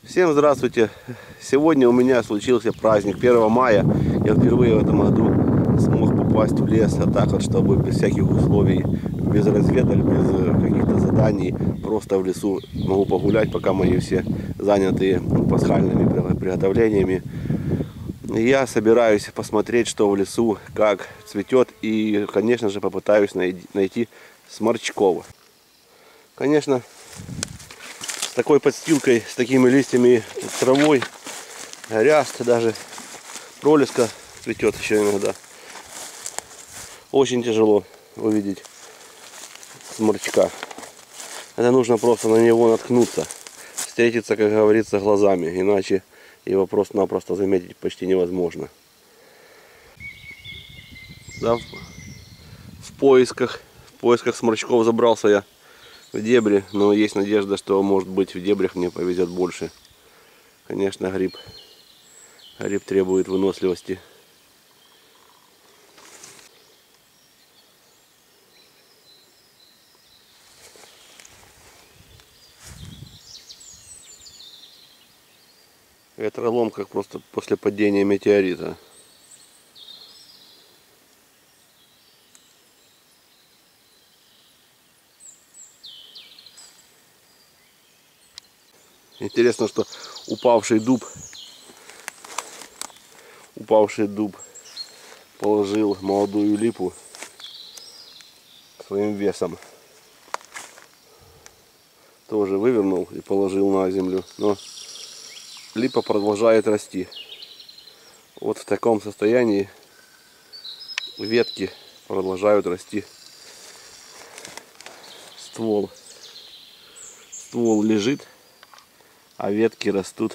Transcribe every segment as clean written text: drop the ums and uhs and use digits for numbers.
Всем здравствуйте! Сегодня у меня случился праздник 1 мая. Я впервые в этом году смог попасть в лес, а так вот, чтобы без всяких условий, без разведок, без каких-то заданий, просто в лесу могу погулять, пока мои все заняты пасхальными приготовлениями. Я собираюсь посмотреть, что в лесу, как цветет, и, конечно же, попытаюсь найти сморчков. Конечно, с такой подстилкой, с такими листьями, травой, ряст, даже пролеска цветет еще иногда. Очень тяжело увидеть сморчка. Это нужно просто на него наткнуться, встретиться, как говорится, глазами, иначе его просто-напросто заметить почти невозможно. Да, в поисках сморчков забрался я в дебри, но есть надежда, что, может быть, в дебрях мне повезет больше. Конечно, гриб требует выносливости. Ветролом, как просто после падения метеорита. Интересно, что упавший дуб положил молодую липу своим весом. Тоже вывернул и положил на землю. Но липа продолжает расти. Вот в таком состоянии ветки продолжают расти. Ствол лежит, а ветки растут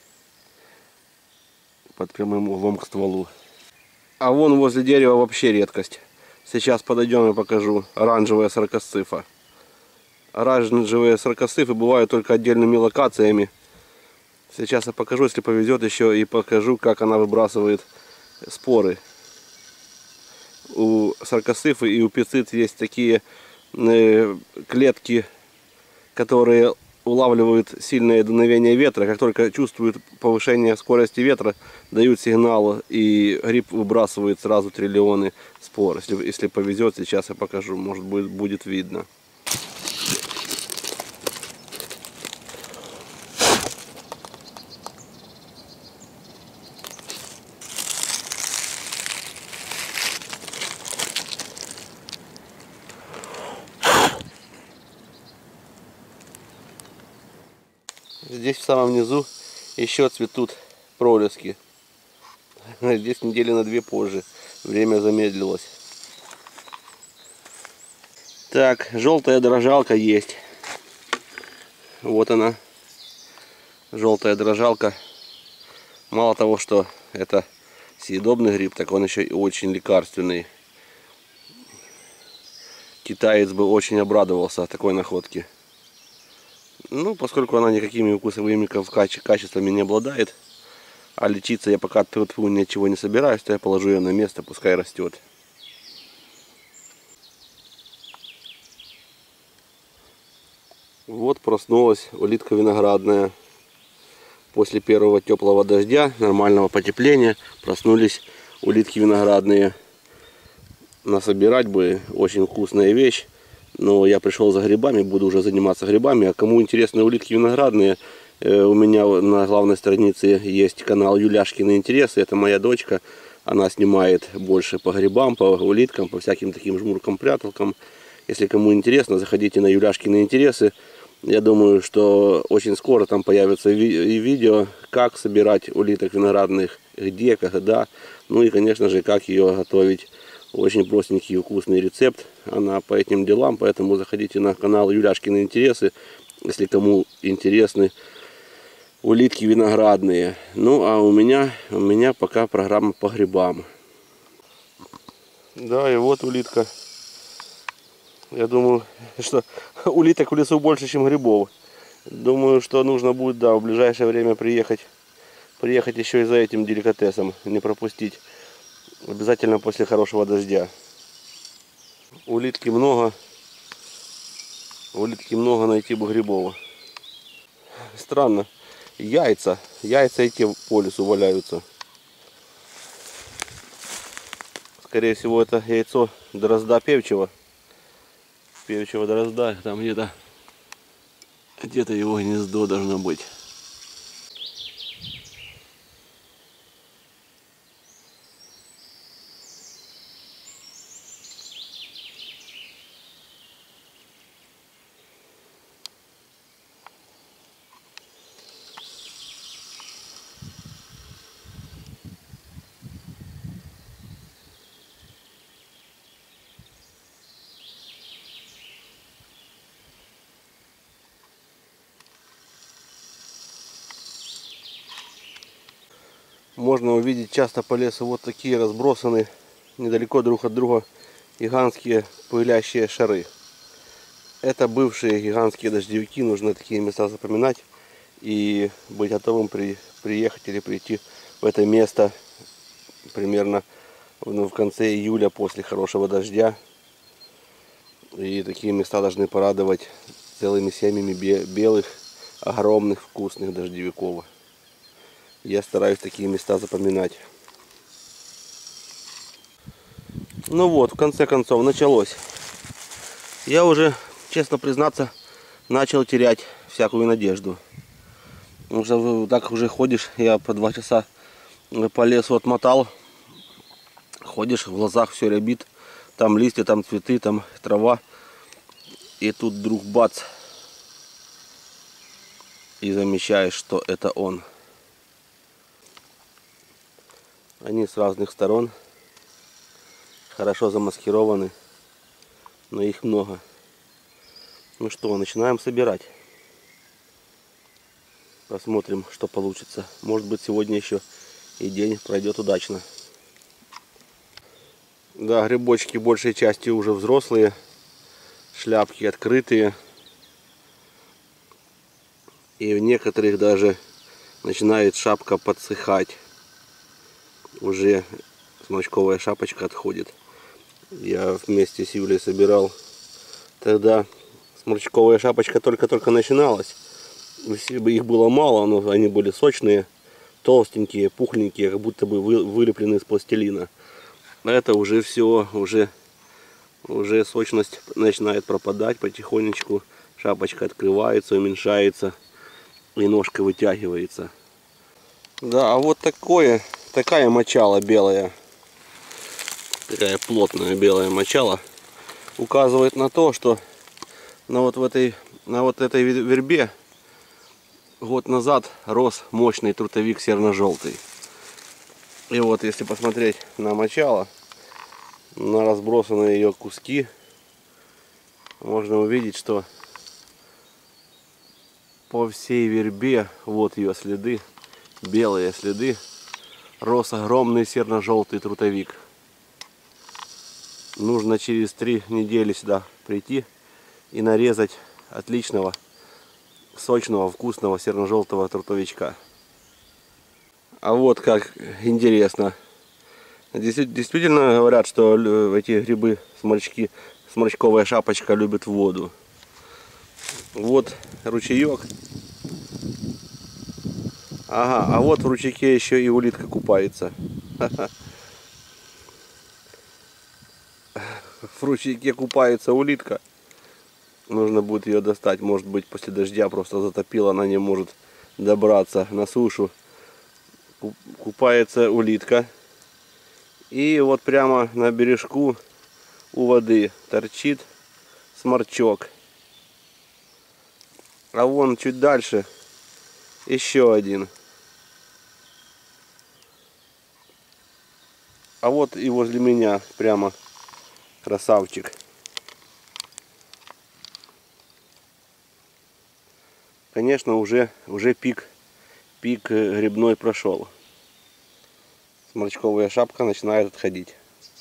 под прямым углом к стволу. А вон возле дерева вообще редкость. Сейчас подойдем и покажу. Оранжевая сорокосцифа. Оранжевые сорокосцифы бывают только отдельными локациями. Сейчас я покажу, если повезет, еще и покажу, как она выбрасывает споры. У сорокосцифы и у пицит есть такие клетки, которые улавливают сильное дуновение ветра. Как только чувствуют повышение скорости ветра, дают сигнал, и гриб выбрасывает сразу триллионы спор. Если повезет, сейчас я покажу, может будет видно. Здесь в самом низу еще цветут пролески. Здесь недели на 2 позже. Время замедлилось. Так, желтая дрожалка есть. Вот она. Желтая дрожалка. Мало того, что это съедобный гриб, так он еще и очень лекарственный. Китаец бы очень обрадовался такой находке. Ну, поскольку она никакими вкусовыми качествами не обладает, а лечиться я пока ничего не собираюсь, то я положу ее на место, пускай растет. Вот проснулась улитка виноградная. После первого теплого дождя, нормального потепления, проснулись улитки виноградные. Насобирать бы, очень вкусная вещь. Но я пришел за грибами, буду уже заниматься грибами. А кому интересны улитки виноградные, у меня на главной странице есть канал Юляшкины интересы. Это моя дочка. Она снимает больше по грибам, по улиткам, по всяким таким жмуркам-пряталкам. Если кому интересно, заходите на Юляшкины интересы. Я думаю, что очень скоро там появятся и видео, как собирать улиток виноградных, где, когда. Ну и, конечно же, как ее готовить. Очень простенький и вкусный рецепт. Она по этим делам, поэтому заходите на канал Юляшкины интересы, если кому интересны улитки виноградные. Ну а у меня пока программа по грибам. Да, и вот улитка. Я думаю, что улиток в лесу больше, чем грибов. Думаю, что нужно будет, да, в ближайшее время приехать еще и за этим деликатесом, не пропустить. Обязательно после хорошего дождя. Улитки много, найти бы грибов. Странно, яйца. Яйца эти по лесу валяются. Скорее всего, это яйцо дрозда певчего. Певчего дрозда. Там где-то его гнездо должно быть. Можно увидеть часто по лесу вот такие разбросанные недалеко друг от друга гигантские пылящие шары. Это бывшие гигантские дождевики, нужно такие места запоминать и быть готовым приехать или прийти в это место примерно в конце июля после хорошего дождя. И такие места должны порадовать целыми семьями белых, огромных, вкусных дождевиков. Я стараюсь такие места запоминать. Ну вот, в конце концов, началось. Я уже, честно признаться, начал терять всякую надежду. Потому что так уже ходишь, я по 2 часа по лесу отмотал. Ходишь, в глазах все рябит. Там листья, там цветы, там трава. И тут вдруг бац. И замечаешь, что это он. Они с разных сторон. Хорошо замаскированы. Но их много. Ну что, начинаем собирать. Посмотрим, что получится. Может быть, сегодня еще и день пройдет удачно. Да, грибочки большей частью уже взрослые. Шляпки открытые. И в некоторых даже начинает шапка подсыхать. Уже сморчковая шапочка отходит. Я вместе с Юлей собирал. Тогда сморчковая шапочка только-только начиналась. Их было мало, но они были сочные, толстенькие, пухленькие, как будто бы вылеплены из пластилина. А это уже все, уже сочность начинает пропадать потихонечку. Шапочка открывается, уменьшается и ножка вытягивается. Да, а вот такая мочала белая, такая плотная белая мочала указывает на то, что на вот этой вербе год назад рос мощный трутовик серно-желтый. И вот если посмотреть на мочало, на разбросанные ее куски, можно увидеть, что по всей вербе, вот ее следы, белые следы, рос огромный серно-желтый трутовик. Нужно через 3 недели сюда прийти и нарезать отличного, сочного, вкусного серно-желтого трутовичка. А вот как интересно. Действительно говорят, что эти грибы, сморчки, сморчковая шапочка любят воду. Вот ручеек. Ага, а вот в ручейке еще и улитка купается. В ручейке купается улитка. Нужно будет ее достать. Может быть, после дождя просто затопила, она не может добраться на сушу. Купается улитка. И вот прямо на бережку у воды торчит сморчок. А вон чуть дальше еще один. А вот и возле меня прямо красавчик. Конечно, уже пик грибной прошел. Сморчковая шапка начинает отходить.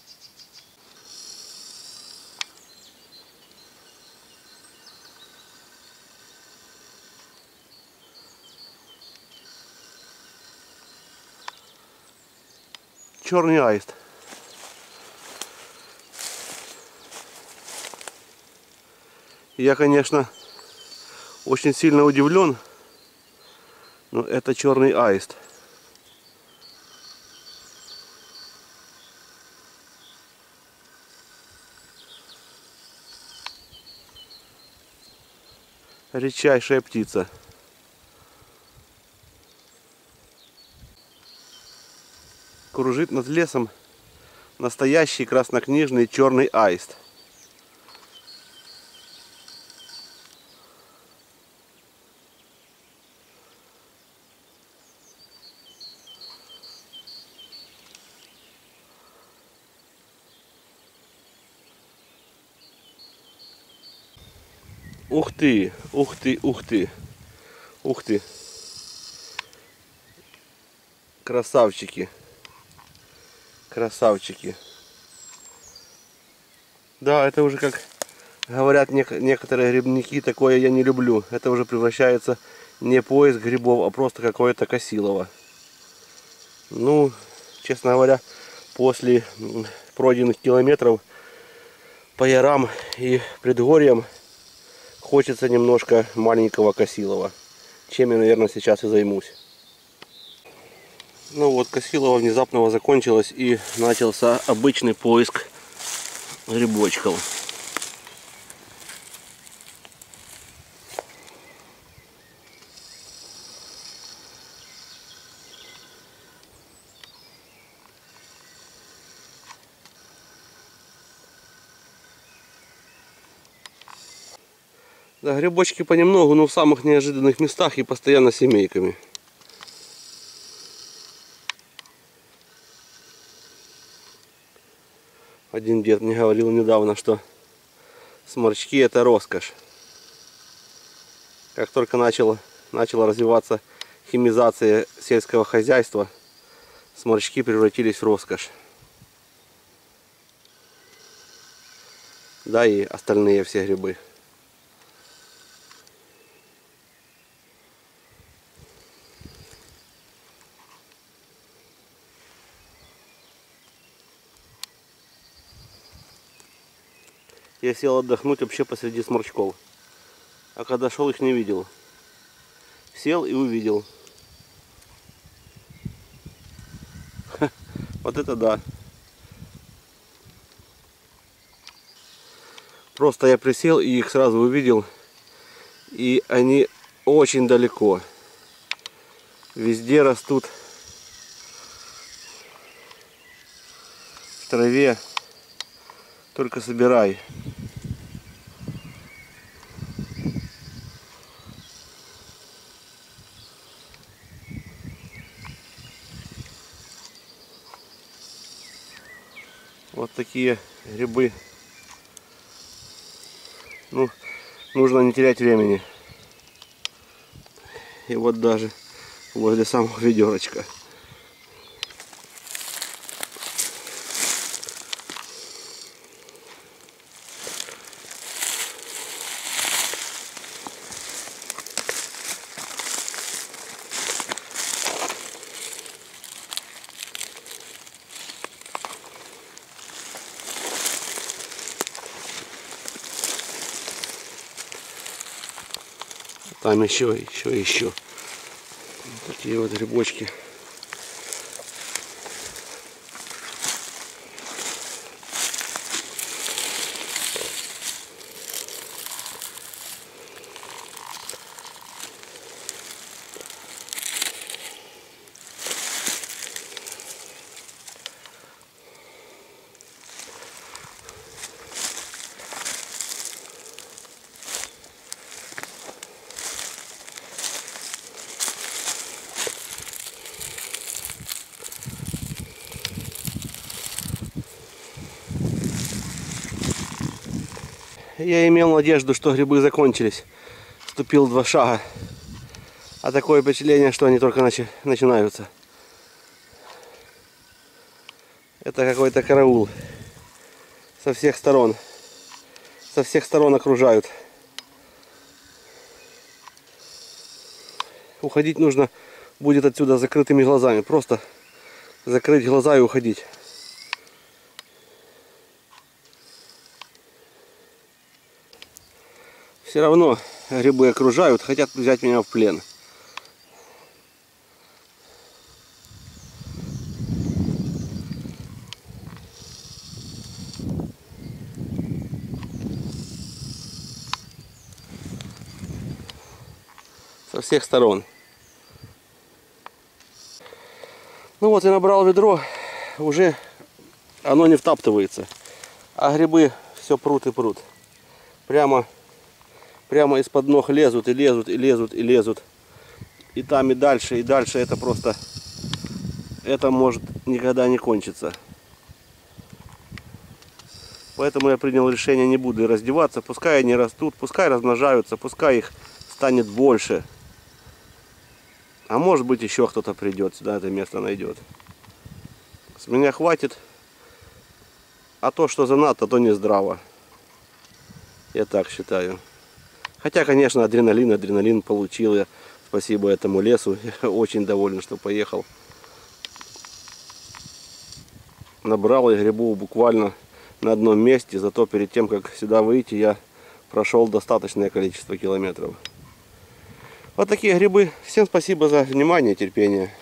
Черный аист. Я, конечно, очень сильно удивлен, Но это черный аист. Редчайшая птица. Кружит над лесом настоящий краснокнижный черный аист. Ух ты, ух ты, ух ты, ух ты. Красавчики. Красавчики. Да, это уже, как говорят некоторые грибники, такое я не люблю. Это уже превращается не поиск грибов, а просто какое-то косилово. Ну, честно говоря, после пройденных километров по ярам и предгорьям хочется немножко маленького косилова, чем я, наверное, сейчас и займусь. Ну вот, косилово внезапно закончилось и начался обычный поиск грибочков. Да, грибочки понемногу, но в самых неожиданных местах и постоянно семейками. Один дед мне говорил недавно, что сморчки — это роскошь. Как только начала развиваться химизация сельского хозяйства, сморчки превратились в роскошь. Да и остальные все грибы. Я сел отдохнуть вообще посреди сморчков. А когда шел, их не видел. Сел и увидел. Вот это да. Просто я присел и их сразу увидел. И они очень далеко. Везде растут в траве. Только собирай. Вот такие грибы. Ну, нужно не терять времени. И вот даже возле самого ведерочка. Там еще. Вот такие вот грибочки. Я имел надежду, что грибы закончились. Ступил 2 шага. А такое впечатление, что они только начинаются. Это какой-то караул. Со всех сторон. Со всех сторон окружают. Уходить нужно будет отсюда с закрытыми глазами. Просто закрыть глаза и уходить. Все равно грибы окружают, хотят взять меня в плен. со всех сторон. Ну вот, я набрал ведро, уже оно не втаптывается, а грибы все прут и прут. Прямо из-под ног лезут и лезут и лезут и лезут. И там, и дальше это просто, это может никогда не кончиться. Поэтому я принял решение, не буду раздеваться, пускай они растут, пускай размножаются, пускай их станет больше. А может быть еще кто-то придет сюда, это место найдет. С меня хватит. А то, что занадто, то не здраво. Я так считаю. Хотя, конечно, адреналин получил я. Спасибо этому лесу. Я очень доволен, что поехал. Набрал я грибов буквально на одном месте. Зато перед тем, как сюда выйти, я прошел достаточное количество километров. Вот такие грибы. Всем спасибо за внимание и терпение.